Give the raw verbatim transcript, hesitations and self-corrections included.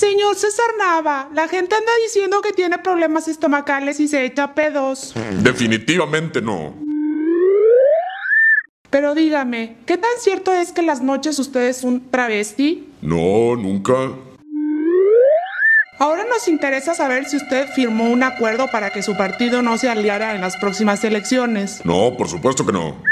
Señor César Nava, la gente anda diciendo que tiene problemas estomacales y se echa pedos. Definitivamente no. Pero dígame, ¿qué tan cierto es que en las noches usted es un travesti? No, nunca. Ahora nos interesa saber si usted firmó un acuerdo para que su partido no se aliara en las próximas elecciones. No, por supuesto que no.